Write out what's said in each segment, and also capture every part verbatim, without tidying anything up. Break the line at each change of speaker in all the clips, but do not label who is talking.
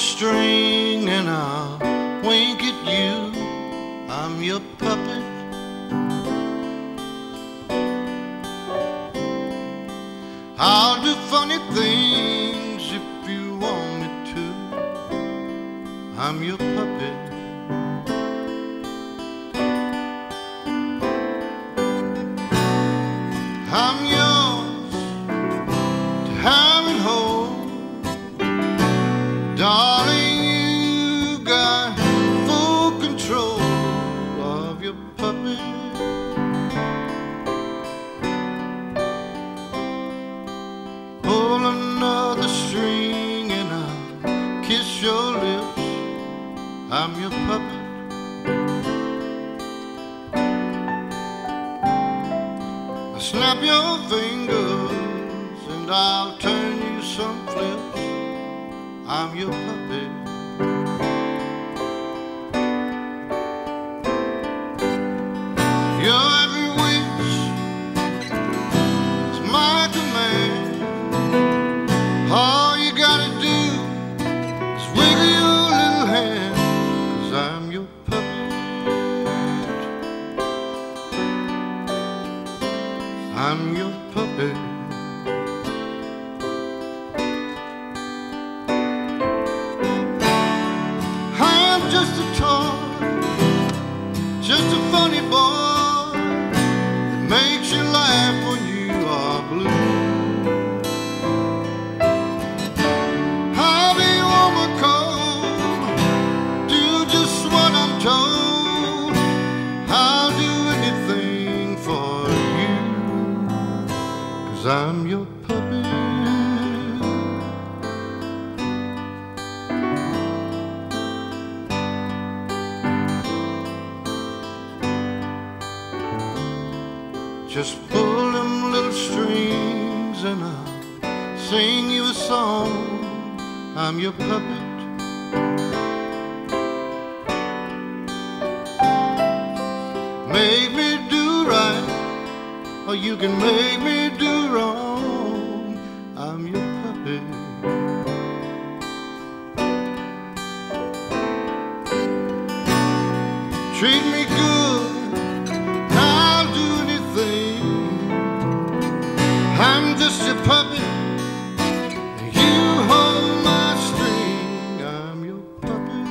string and I'll wink at you. I'm your puppet. I'll do funny things if you want me to. I'm your puppet. I'm yours to have and hold. Darling, you got full control of your puppet. Pull another string and I'll kiss your lips. I'm your puppet. I'll snap your fingers and I'll turn you some flips. I'm your puppet. Your every wish is my command. All you gotta do is wiggle your little hand, 'cause I'm your puppet. I'm your puppet. I'm just a toy, just a funny boy that makes you laugh when you are blue. I'll be Womack, do just what I'm told. I'll do anything for you, 'cause I'm your puppet. Just pull them little strings and I'll sing you a song. I'm your puppet. Make me do right, or you can make me do wrong. I'm your puppet. Treat me good, I'll do anything. I'm just your puppet, you hold my string. I'm your puppet.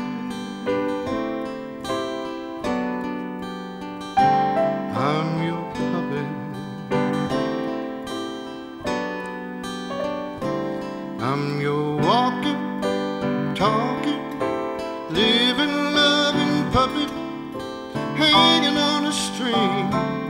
I'm your puppet. I'm your walking, talking, living, loving puppet, hanging on a string.